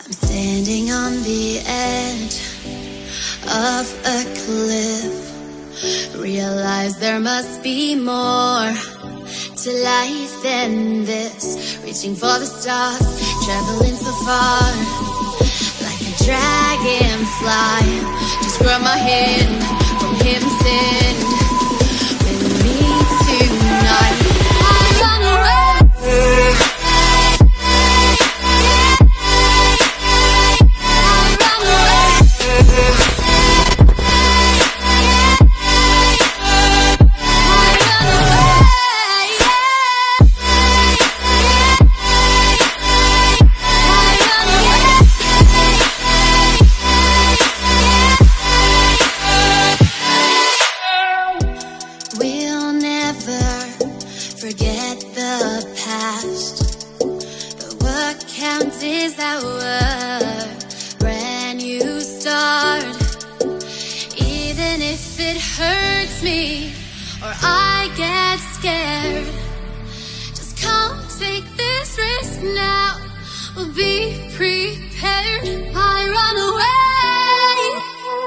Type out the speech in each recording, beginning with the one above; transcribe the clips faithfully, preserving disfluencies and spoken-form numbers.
I'm standing on the edge of a cliff. Realize there must be more to life than this. Reaching for the stars, traveling so far, like a dragonfly. Just grab my hand from heaven sent with me tonight. I run away. Forget the past, but what counts is our brand new start. Even if it hurts me or I get scared, just come take this risk now. We'll be prepared. I run away.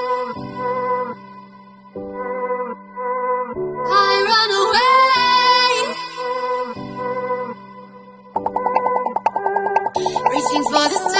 I run away. Reaching for the